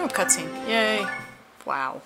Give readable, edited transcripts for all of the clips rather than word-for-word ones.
Oh, cutscene. Yay. Wow.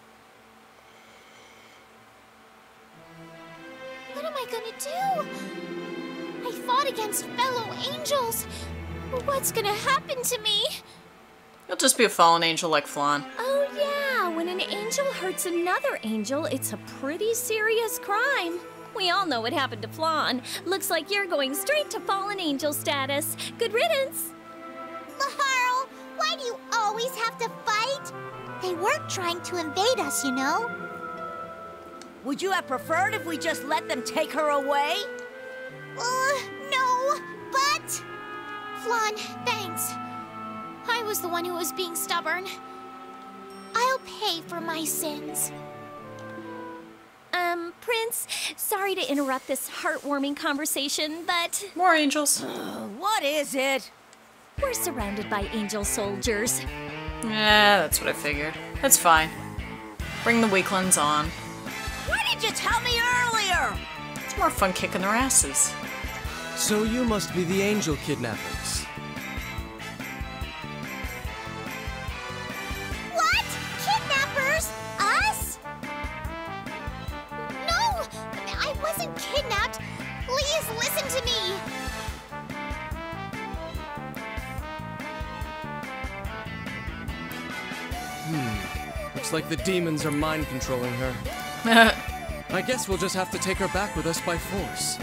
What am I gonna do? I fought against fellow angels. What's gonna happen to me? You'll just be a fallen angel like Flan. Oh yeah, when an angel hurts another angel, it's a pretty serious crime. We all know what happened to Flan. Looks like you're going straight to fallen angel status. Good riddance. Laharl, why do you always have to fight? They weren't trying to invade us, you know? Would you have preferred if we just let them take her away? No, but... Flan, thanks. I was the one who was being stubborn. I'll pay for my sins. Prince, sorry to interrupt this heartwarming conversation, but More angels. What is it? we're surrounded by angel soldiers. Yeah, that's what I figured. That's fine. Bring the weaklings on. Why didn't you tell me earlier? It's more fun kicking their asses. So you must be the angel kidnappers. What? Kidnappers? Us? No! I wasn't kidnapped! Please listen to me! Looks like the demons are mind controlling her. I guess we'll just have to take her back with us by force.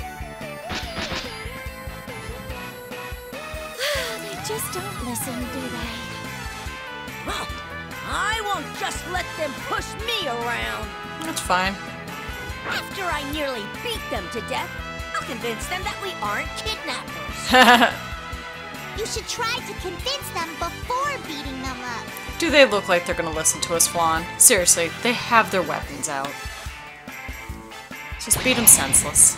They just don't listen, do they? Huh. I won't just let them push me around. That's fine. After I nearly beat them to death, I'll convince them that we aren't kidnappers. You should try to convince them before beating them up. Do they look like they're gonna listen to us, Flan? Seriously, they have their weapons out. Just beat them senseless.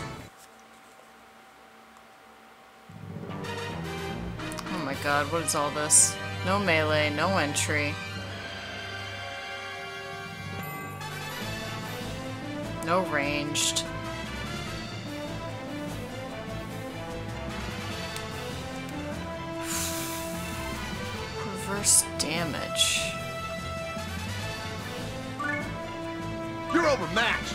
Oh my god, what is all this? No melee, no entry. No ranged. Reverse damage. You're overmatched.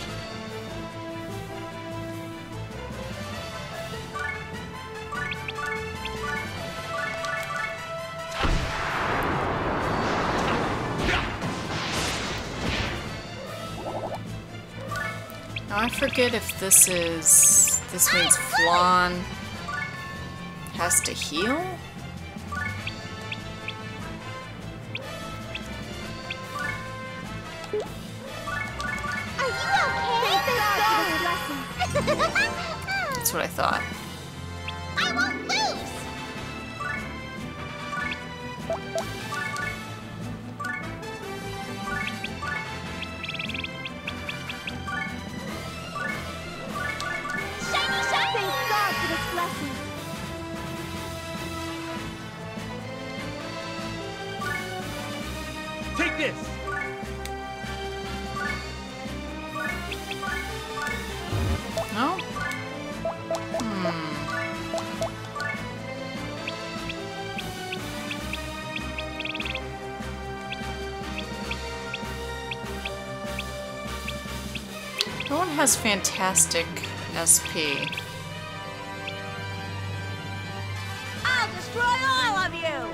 Now I forget if this means Flan has to heal? Are you okay? That's what I thought. I won't lose! Shiny, shiny! Thank God for this blessing. Take this. No? No one has fantastic SP. I'll destroy all of you!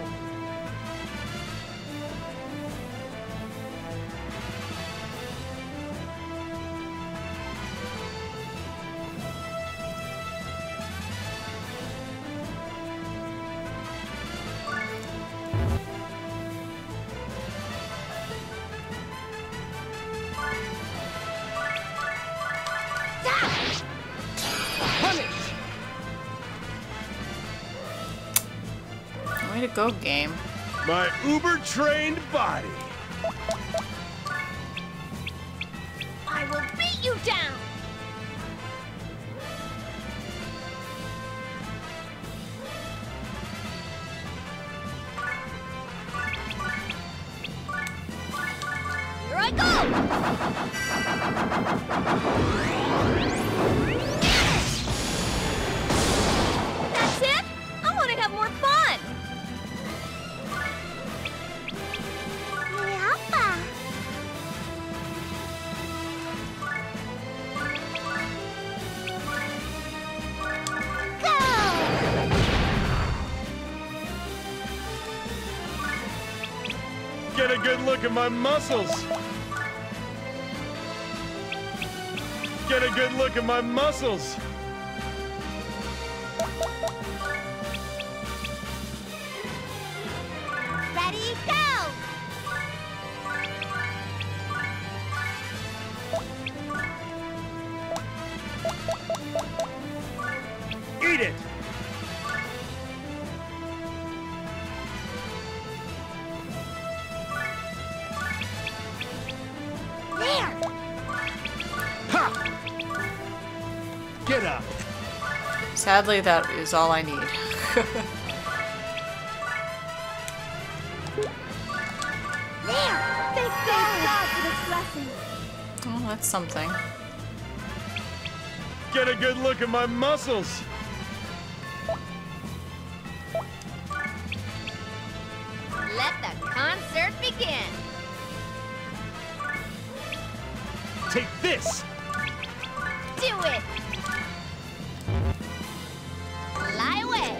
Punish. Way to go, game. My uber-trained body. I will beat you down! Here I go! That's it? I want to have more fun! Get a good look at my muscles. Get a good look at my muscles. Ready, go! Eat it! There! Ha! Get up! Sadly, that is all I need. There! Thank God for this blessing. Oh, that's something. Get a good look at my muscles. Let the concert begin. Take this! Do it. Fly away.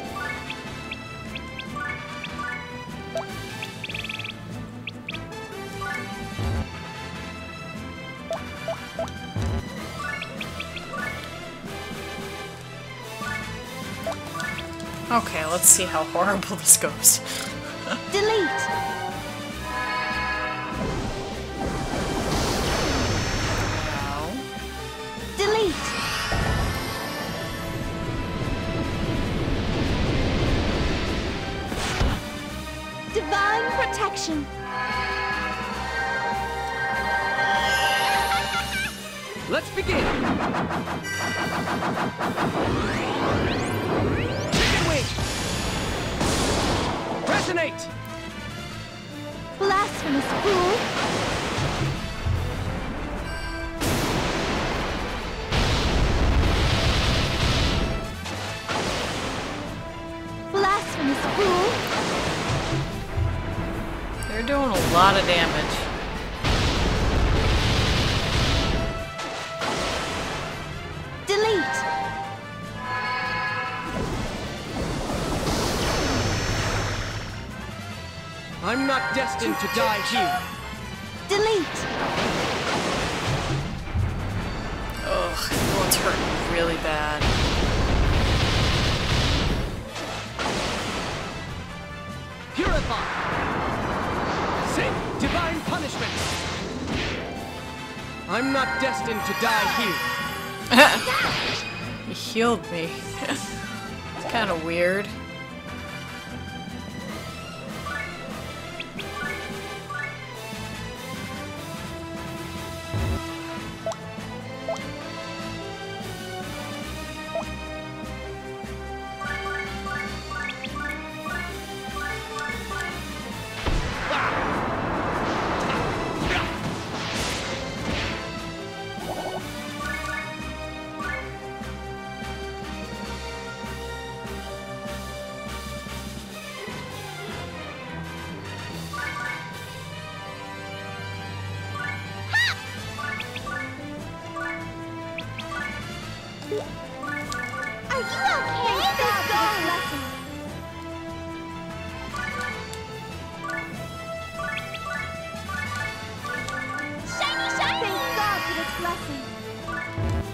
Okay, let's see how horrible this goes. Delete. No. Delete. Divine protection. Let's begin! Chicken wing! Resonate! Blasphemous fool. Blasphemous fool. They're doing a lot of damage. Delete. I'm not destined to die here. Delete. Ugh, everyone's hurting really bad. Purify! Sing divine punishment! I'm not destined to die here. He healed me. It's kind of weird. Are you okay? Shiny, shiny! Thank God for this blessing.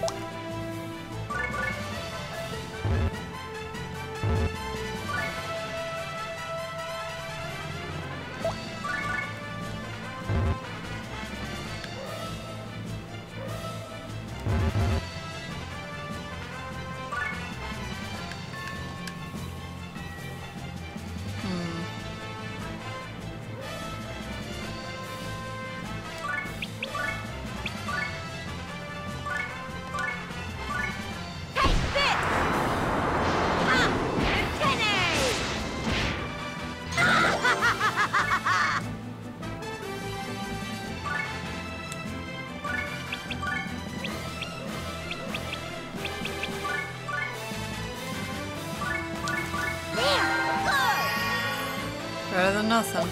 Better than nothing.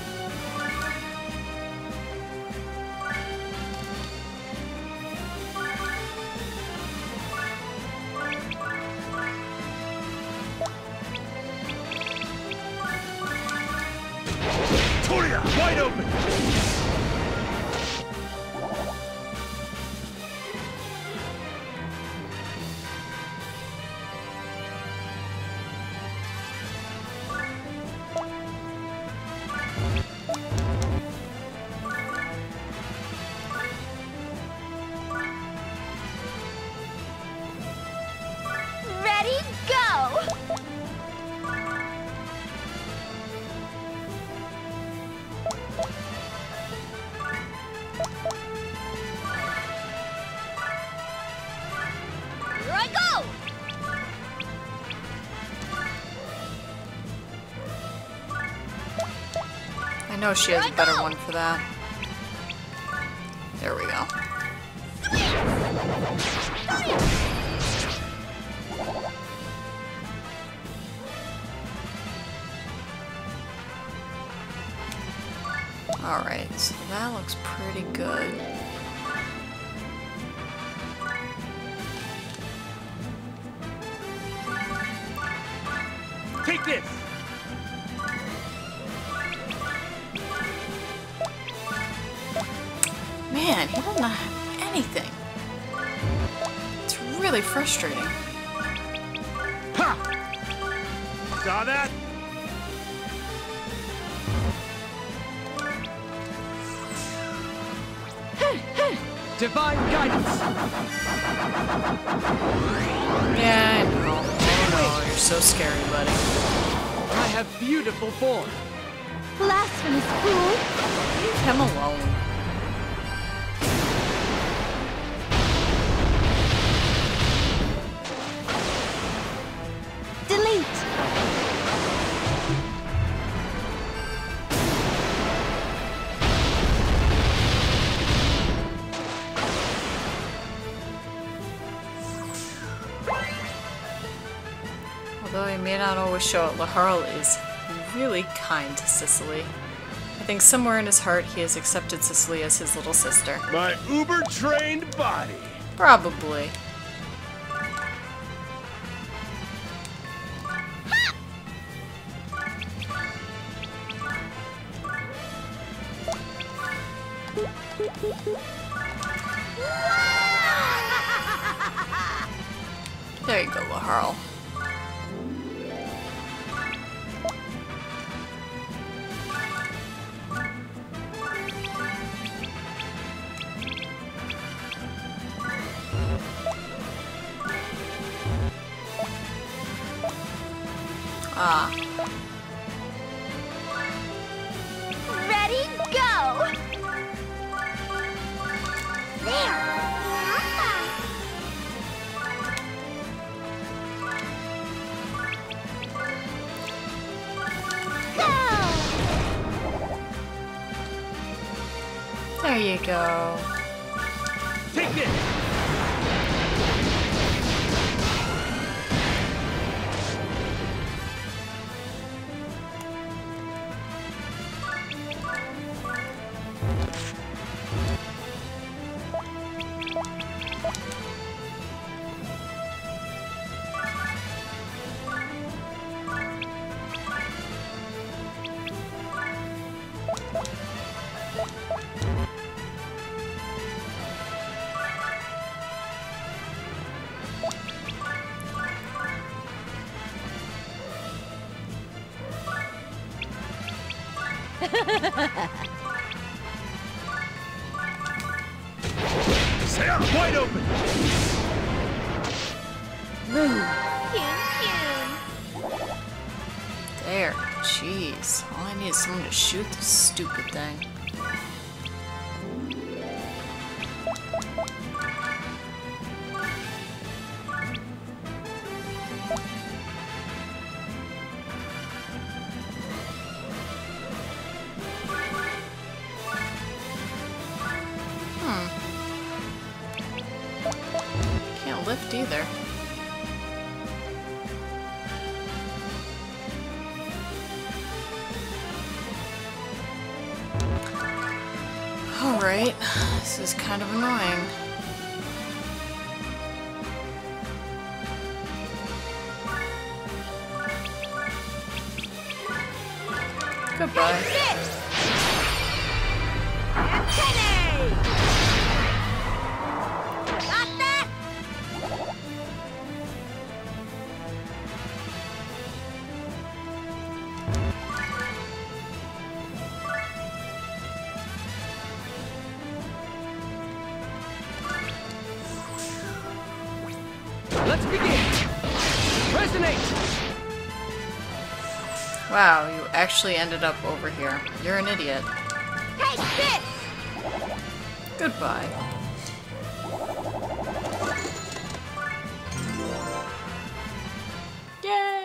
Toria! There! Wide open! Ready, go! Here I go! I know she has a better one for that. There we go. Alright, so that looks pretty good. Take this! Man, he doesn't have anything. It's really frustrating. Ha! Saw that? Divine guidance! Yeah, I know. I know, you're so scary, buddy. I have beautiful form. Blasphemous fool! Leave him alone. Delete! Although he may not always show it, Laharl is really kind to Cicely. I think somewhere in his heart he has accepted Cicely as his little sister. My uber-trained body. Probably. There you go, Laharl. Ah. Ready, go! There! There you go. Take this! Say I'm wide open! There. Jeez. All I need is someone to shoot this stupid thing. Can't lift either. Alright, this is kind of annoying. Goodbye. Resonate! Wow, you actually ended up over here. You're an idiot. Take this! Goodbye. Yay!